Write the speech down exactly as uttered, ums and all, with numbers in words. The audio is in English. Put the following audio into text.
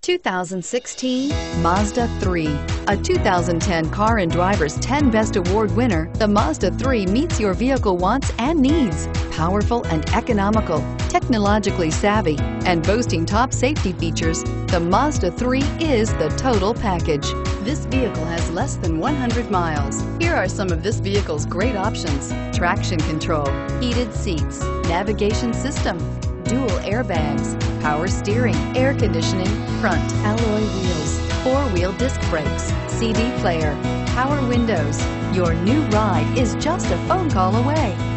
two thousand sixteen Mazda three. A two thousand ten Car and Driver's ten Best Award winner, the Mazda three meets your vehicle wants and needs. Powerful and economical, technologically savvy, and boasting top safety features, the Mazda three is the total package. This vehicle has less than one hundred miles. Here are some of this vehicle's great options: traction control, heated seats, navigation system, dual airbags, power steering, air conditioning, front alloy wheels, four-wheel disc brakes, C D player, power windows. Your new ride is just a phone call away.